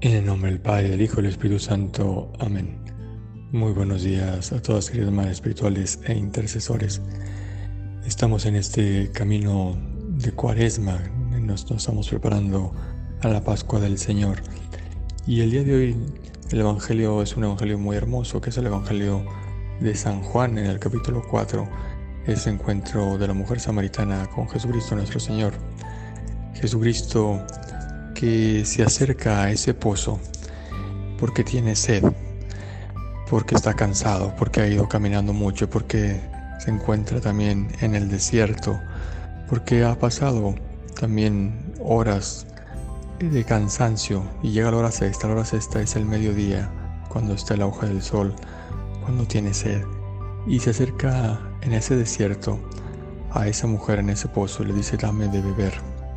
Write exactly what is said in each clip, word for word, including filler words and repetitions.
En el nombre del Padre, del Hijo y del Espíritu Santo. Amén. Muy buenos días a todas, queridas madres espirituales e intercesores. Estamos en este camino de Cuaresma, nos, nos estamos preparando a la Pascua del Señor. Y el día de hoy el Evangelio es un Evangelio muy hermoso, que es el Evangelio de San Juan, en el capítulo cuatro, ese encuentro de la mujer samaritana con Jesucristo nuestro Señor. Jesucristo que se acerca a ese pozo porque tiene sed, porque está cansado, porque ha ido caminando mucho, porque se encuentra también en el desierto, porque ha pasado también horas de cansancio y llega la hora sexta. La hora sexta es el mediodía, cuando está el auge del sol, cuando tiene sed, y se acerca en ese desierto a esa mujer en ese pozo y le dice: dame de beber.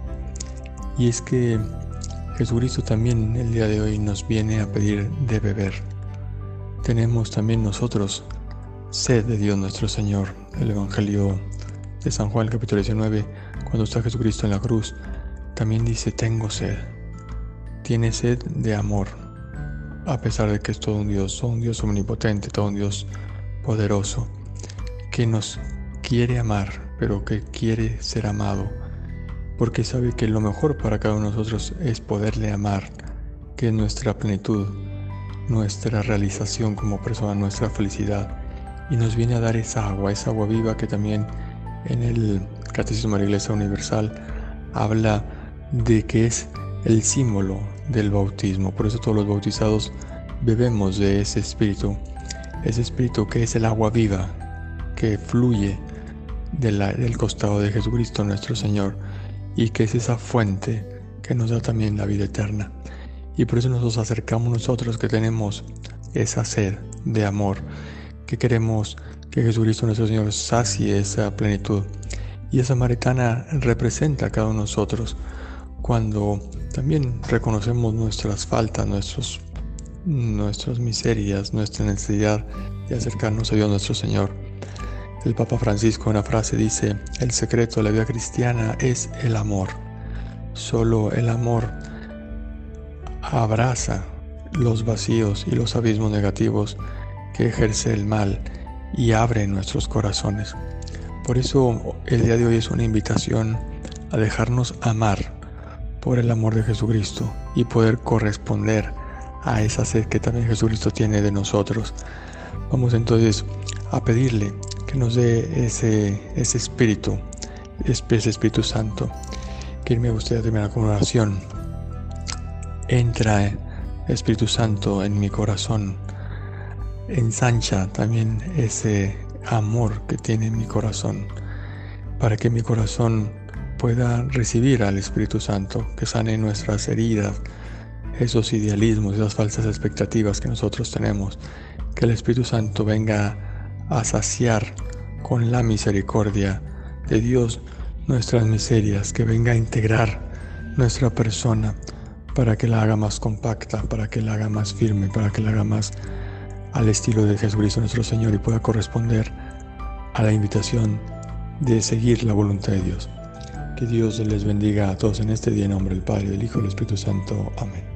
Y es que Jesucristo también el día de hoy nos viene a pedir de beber. Tenemos también nosotros sed de Dios nuestro Señor. El Evangelio de San Juan, el capítulo diecinueve, cuando está Jesucristo en la cruz, también dice: tengo sed. Tiene sed de amor, a pesar de que es todo un Dios, todo un Dios omnipotente, todo un Dios poderoso, que nos quiere amar, pero que quiere ser amado, porque sabe que lo mejor para cada uno de nosotros es poderle amar, que es nuestra plenitud, nuestra realización como persona, nuestra felicidad. Y nos viene a dar esa agua, esa agua viva que también en el Catecismo de la Iglesia Universal habla de que es el símbolo del bautismo. Por eso todos los bautizados bebemos de ese espíritu, ese espíritu que es el agua viva que fluye de la, del costado de Jesucristo nuestro Señor, y que es esa fuente que nos da también la vida eterna. Y por eso nos acercamos nosotros, que tenemos esa sed de amor, que queremos que Jesucristo nuestro Señor sacie esa plenitud. Y esa samaritana representa a cada uno de nosotros cuando también reconocemos nuestras faltas, nuestros, nuestras miserias, nuestra necesidad de acercarnos a Dios nuestro Señor. El Papa Francisco en una frase dice: el secreto de la vida cristiana es el amor. Solo el amor abraza los vacíos y los abismos negativos que ejerce el mal y abre nuestros corazones. Por eso el día de hoy es una invitación a dejarnos amar por el amor de Jesucristo y poder corresponder a esa sed que también Jesucristo tiene de nosotros. Vamos entonces a pedirle que nos dé ese, ese espíritu, ese Espíritu Santo. Que me gustaría terminar con una oración. Entra, Espíritu Santo, en mi corazón. Ensancha también ese amor que tiene mi corazón, para que mi corazón pueda recibir al Espíritu Santo, que sane nuestras heridas, esos idealismos, esas falsas expectativas que nosotros tenemos. Que el Espíritu Santo venga a saciar con la misericordia de Dios nuestras miserias, que venga a integrar nuestra persona para que la haga más compacta, para que la haga más firme, para que la haga más al estilo de Jesucristo nuestro Señor y pueda corresponder a la invitación de seguir la voluntad de Dios. Que Dios les bendiga a todos en este día, en nombre del Padre, del Hijo y del Espíritu Santo. Amén.